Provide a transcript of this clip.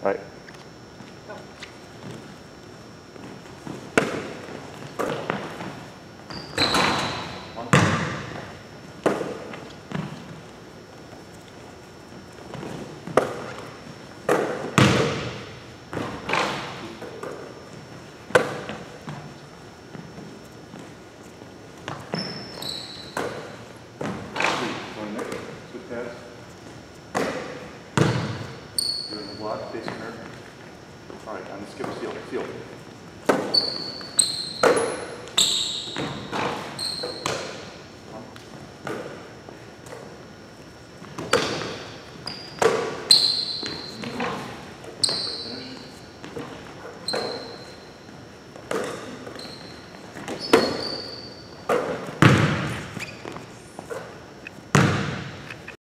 right. Block, facing her. All right, on the skip, seal.